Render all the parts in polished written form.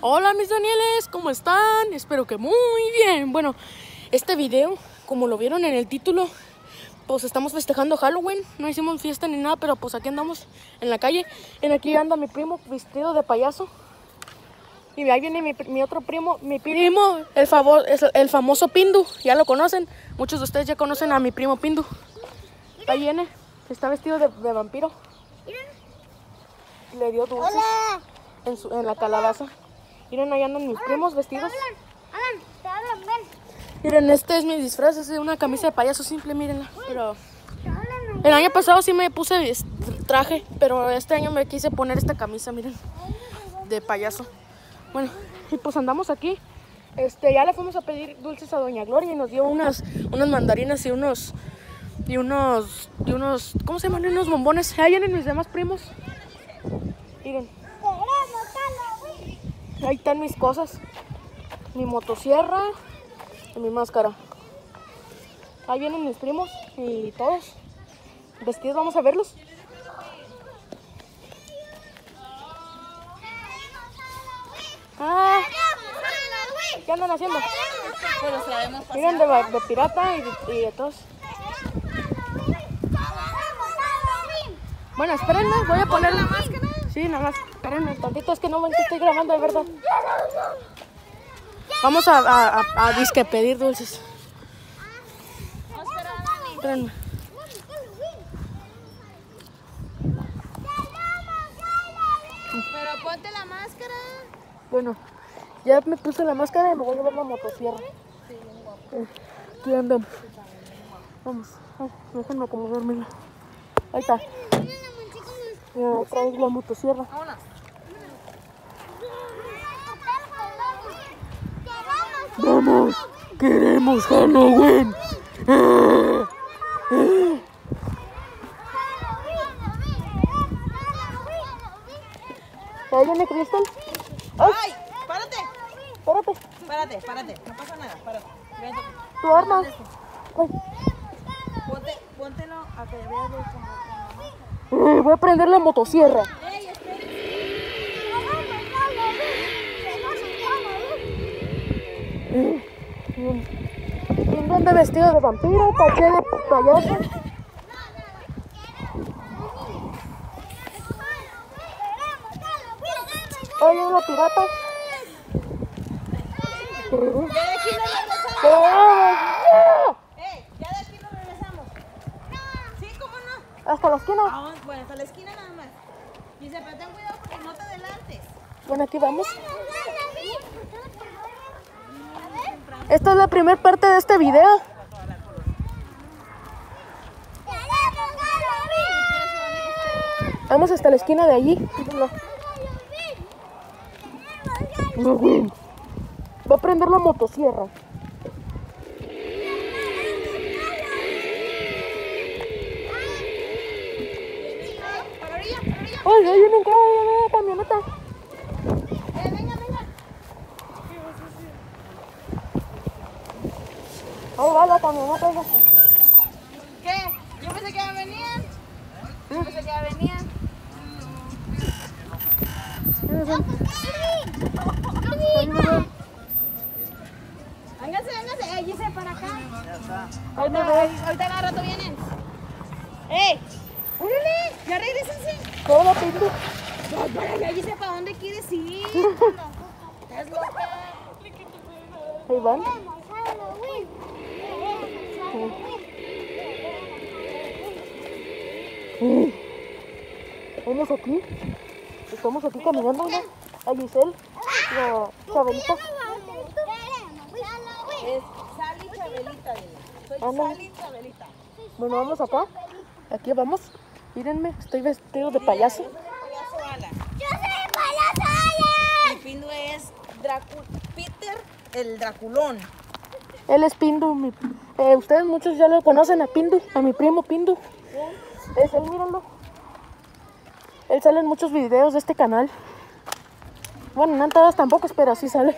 Hola mis Danieles, ¿cómo están? Espero que muy bien. Bueno, este video, como lo vieron en el título, pues estamos festejando Halloween. No hicimos fiesta ni nada, pero pues aquí andamos en la calle. En aquí anda mi primo vestido de payaso. Y ahí viene mi otro primo, el famoso Pindu. Ya lo conocen, muchos de ustedes ya conocen a mi primo Pindu. Ahí viene, está vestido de vampiro. Le dio dulces en la calabaza. Miren, ahí andan mis primos vestidos. Alan, te hablan, ven. Miren, este es mi disfraz, es de una camisa de payaso simple, mírenla. Pero el año pasado sí me puse traje, pero este año me quise poner esta camisa, miren, de payaso. Bueno, y pues andamos aquí. Ya le fuimos a pedir dulces a Doña Gloria y nos dio unas mandarinas y unos, ¿cómo se llaman? Unos bombones. Ahí vienen mis demás primos. Miren. Ahí están mis cosas. Mi motosierra y mi máscara. Ahí vienen mis primos y todos vestidos. Vamos a verlos. ¿Qué andan haciendo? Miren, de pirata y de todos. Bueno, espérenme, voy a poner la máscara. Sí, nada más, espérenme tantito, es que no ven que estoy grabando, de verdad. Vamos a disque pedir dulces. Espérenme. Pero ponte la máscara. Bueno, ya me puse la máscara y me voy a llevar la motosierra. Aquí andamos. Vamos, déjenme acomodármela. Ahí está. Ya traigo la motosierra. Vamos, queremos Halloween. Ahí viene Crystal. ¡Ay! ¡Párate! Espérate. Párate. No pasa nada, párate. Vente. Tu arma. Póntelo a que veas como... Voy a prender la motosierra. Un de vestido de vampiro, paché de payaso. Ahí viene la pirata. Ya de aquí nos regresamos. Sí, ¿cómo no? Hasta la esquina. Bueno, hasta la esquina nada más. Dice, pero ten cuidado porque no te adelantes. Bueno, aquí vamos. Esta es la primera parte de este video. Vamos hasta la esquina de allí. Va a prender la motosierra. ¡Ay, ahí viene un carro de camioneta! Venga. Ahí va la camioneta esa. ¿Qué? Yo pensé que ya venían. Véngase. Allí se para acá. Ahí me ve. Ahorita cada rato vienen. ¡Ey! ¡Órale! ¡Ya regrésense! Todo pinto. Allí sé para dónde quieres ir. ¿Estás loca? Ahí van. Vamos aquí. Estamos aquí caminando. A Giselle, la Chabelita. Es Sally Chabelita, dile. Soy Sally Chabelita. Bueno, vamos acá. Aquí vamos. Mírenme, estoy vestido de payaso. Payaso Alan. Yo soy payaso Alan. Mi Pindu es Peter, el Draculón. Él es Pindu. Ustedes muchos ya lo conocen a Pindu, a mi primo Pindu. Es él, mírenlo. Él sale en muchos videos de este canal. Bueno, no en todas tampoco, pero sí sale.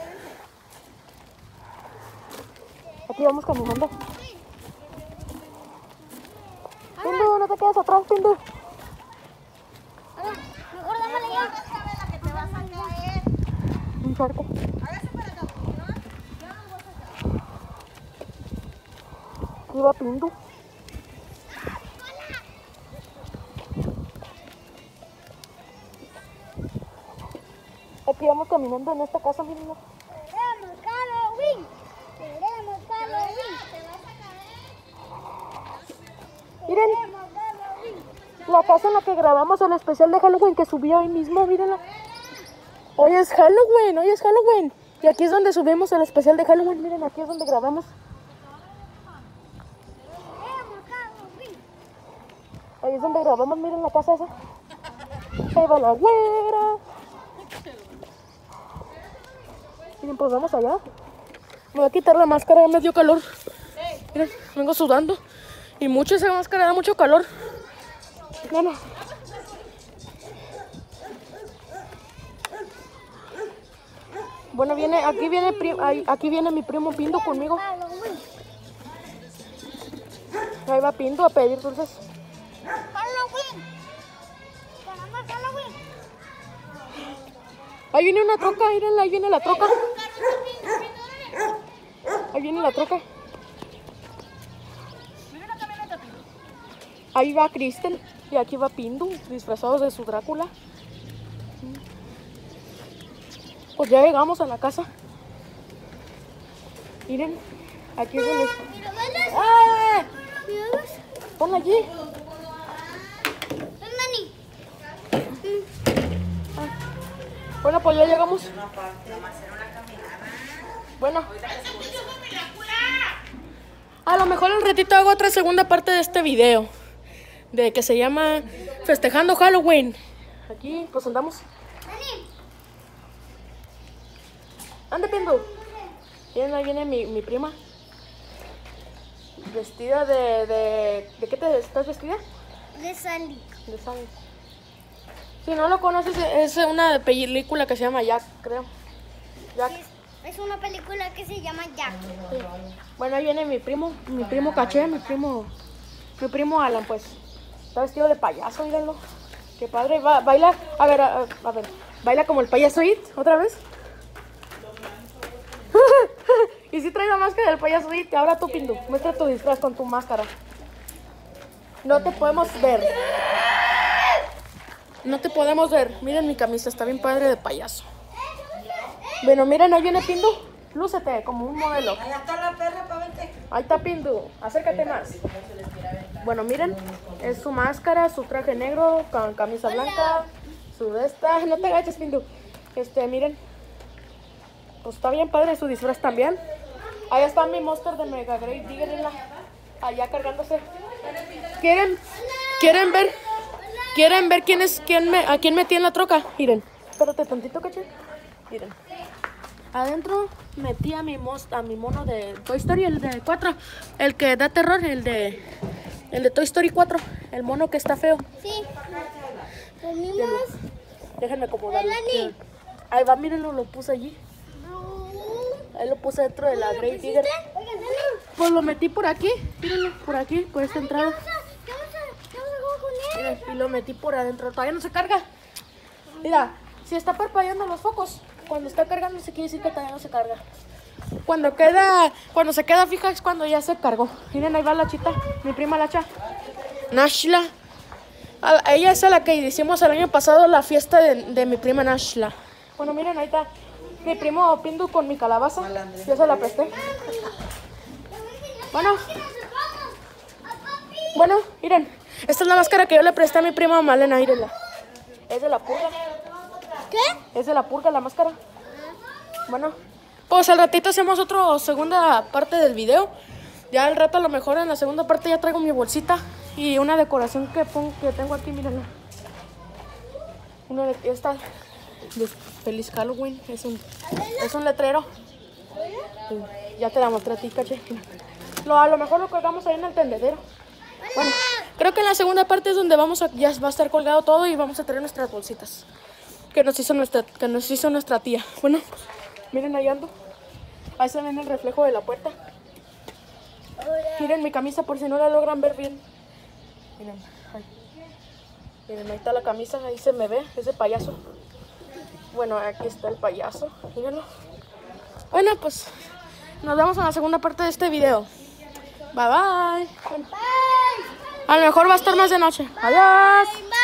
Aquí vamos caminando. Pindu, no te quedes atrás, Pindu. Mejor dámele yo. un charco. Hágase para acá, porque no, ya no voy a sacar. Aquí va Pindu. Aquí vamos caminando en esta casa, miren. Queremos Halloween. Queremos Halloween. Te vas a caer. Miren, Queremos Halloween. la casa en la que grabamos el especial de Halloween que subí hoy mismo, mírenla. Hoy es Halloween, hoy es Halloween. Y aquí es donde subimos el especial de Halloween, miren, aquí es donde grabamos. Queremos Halloween. Ahí es donde grabamos, miren la casa esa. Ahí va la güera. Miren, pues vamos allá. Me voy a quitar la máscara, ya me dio calor. Miren, vengo sudando. Y mucho esa máscara, da mucho calor. Bueno. Bueno, aquí viene mi primo Pindu conmigo. Halloween. Ahí va Pindu a pedir dulces. Halloween. Queremos Halloween. Ahí viene una troca, mírenla, ahí viene la troca. Ahí viene la troca. Mira una camioneta, tío. Ahí va Kristen y aquí va Pindu, disfrazados de su Drácula. Pues ya llegamos a la casa. Miren, aquí es donde... Mira, ¿ves? ¡Ah! Mira, ¿ves? Ponla allí. Ven, Dani. Bueno, pues ya llegamos. Bueno. A lo mejor al ratito hago otra segunda parte de este video. De que se llama Festejando Halloween. Aquí pues andamos. Dani. Ande, Pindu. Miren, ahí viene mi prima. Vestida ¿De qué te estás vestida? De Sandy. De sangre. Si no lo conoces, es una película que se llama Jack, creo. Jack. Es una película que se llama Jack. Sí. Bueno, ahí viene mi primo Caché, mi primo Alan, pues. Está vestido de payaso, mírenlo. Qué padre. Baila, a ver, baila como el payaso It, otra vez. Y si trae la máscara del payaso It. Ahora tú, Pindu, muestra tu disfraz con tu máscara. No te podemos ver. No te podemos ver. Miren mi camisa, está bien padre de payaso. Bueno, miren, ahí viene Pindu. Lúcete como un modelo. Ahí está la perra para verte. Ahí está Pindu. Acércate más. Bueno, miren, es su máscara, su traje negro con camisa blanca, su de esta. No te agaches, Pindu. Miren. Pues está bien padre su disfraz también. Ahí está mi monster de Mega Great Digger allá cargándose. ¿Quieren ver? ¿Quieren ver a quién metí en la troca? Miren. Espérate tantito, Caché. Miren. Adentro metí a mi mono de Toy Story, el de 4. El que da terror, el de Toy Story 4. El mono que está feo. Sí. Venimos. Déjenme acomodarlo. Miren. Ahí va, mírenlo, lo puse allí. Ahí lo puse dentro de la Great Digger. Pues lo metí por aquí. Mírenlo, por aquí, por esta entrada. Miren, y lo metí por adentro. Todavía no se carga. Mira, si está parpadeando los focos, cuando está cargando se quiere decir que todavía no se carga. Cuando se queda fija es cuando ya se cargó. Miren, ahí va la chita, mi prima Lacha. Nashla. Ella es a la que hicimos el año pasado la fiesta de mi prima Nashla. Bueno, miren, ahí está mi primo Pindu con mi calabaza. Yo se la presté. Bueno, miren. Esta es la máscara que yo le presté a mi prima Malena, mírenla. Es de la purga. ¿Qué? Es de la purga la máscara. Bueno, pues al ratito hacemos otra segunda parte del video. Ya al rato a lo mejor en la segunda parte ya traigo mi bolsita y una decoración que tengo aquí, mírenla. Una de esta de Feliz Halloween, es un letrero. Sí, ya te la mostré a ti, Caché. A lo mejor lo colgamos ahí en el tendedero. Bueno, creo que en la segunda parte es donde ya va a estar colgado todo y vamos a traer nuestras bolsitas que nos hizo nuestra tía. Bueno, miren, ahí ando. Ahí se ve el reflejo de la puerta. Miren mi camisa por si no la logran ver bien. Miren, ahí está la camisa, ahí se me ve, ese payaso. Bueno, aquí está el payaso, mírenlo. Bueno, pues nos vemos en la segunda parte de este video. Bye bye. Bye. A lo mejor va a estar más de noche. Adiós. Bye.